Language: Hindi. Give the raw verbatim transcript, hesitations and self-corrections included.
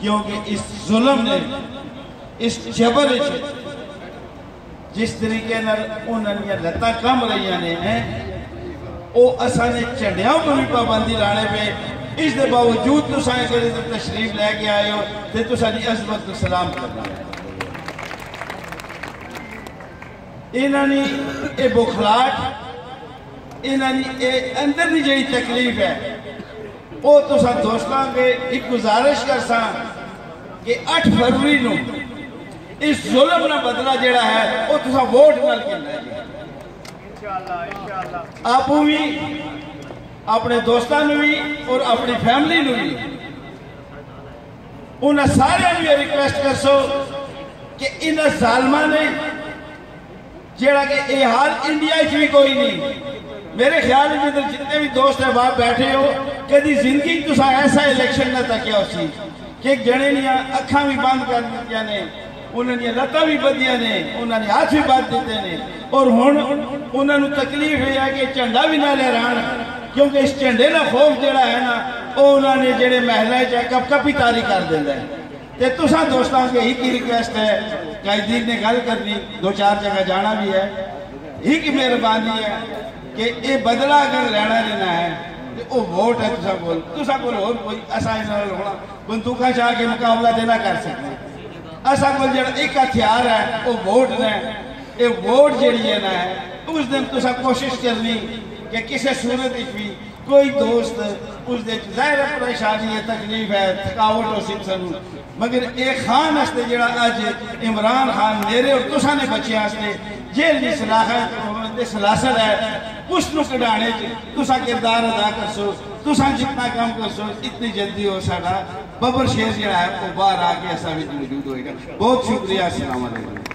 क्योंकि इस जुल्म ने, इस जबर जिस तरीके उन्होंने लत्तां कम रही ने हैं वो असा ने झंडियां पर भी पाबंदी लाने पे, इस दे बावजूद तुसां तशरीफ लैके आए हो तो तुसां दी अज़मत को सलाम करना। इन्होंने ये बुखलाट, इन्होंने अंदर की जी तकलीफ है वो तुसा दोस्तों के एक गुजारिश कर सा कि अठ फरवरी को इस जुल्म का बदला जोड़ा है वो तुसा वोट नाल करना है। आप भी अपने दोस्तों भी और अपनी फैमिली भी उन्हें सारे ये रिक्वेस्ट कर सो कि इन जालमा ने जेड़ा कि ये हाल इंडिया भी कोई नहीं, मेरे ख्याल में जितने भी दोस्त है बाहर बैठे हो कभी जिंदगी तुसा ऐसा इलेक्शन न तकिया उसी कि जने अखा भी बंद कर दिया ने, उन्होंने लत्तां भी बदिया ने, उन्होंने हाथ भी बद दिते ने और हुण उन्होंने तकलीफ है कि झंडा भी ना लहरान, क्योंकि इस झंडे का खौफ जोड़ा है ना वो उन्होंने जेडे महलों च कप कपी तारी कर देता है। तो तुसा दोस्तों के एक ही रिक्वेस्ट है, कायदीन ने गल करनी, दो चार जगह जाना भी है, एक मेहरबानी है कि ये बदला अगर लेना लेना है तो वो वोट है तुसा कोल, तुसा कोल होर कोई असा होना बंदूका चाह के मुकाबला देना कर सकते, असा कोल जो एक हथियार है वो वोट ने, ये वोट जी है ना है उस दिन तुसा कोशिश करनी कि किसी सूरत भी कोई दोस्त उस ज़ाहिर परेशानी है, तकलीफ है, थकावट हो सी सानू, मगर एक खान वास्ते जरा अज इमरान खान मेरे और तुसा ने बच्चे वास्ते जेल की सलाहत सलासल है उसनू कढ़ाने तुसा किरदार अदा कर सो, तुसा जितना काम कर सो इतनी जल्दी हो साडा बबर शेर जरा है वो बाहर आके ऐसा भी मौजूद होएगा। बहुत शुक्रिया। अस्सलाम वालेकुम।